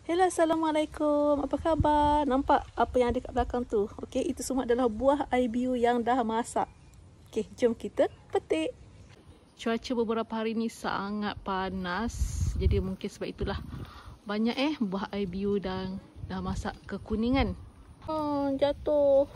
Hello, Assalamualaikum. Apa khabar? Nampak apa yang ada kat belakang tu? Okey, itu semua adalah buah IBU yang dah masak. Okey, jom kita petik. Cuaca beberapa hari ni sangat panas. Jadi mungkin sebab itulah banyak buah IBU dan dah masak kekuningan. Jatuh.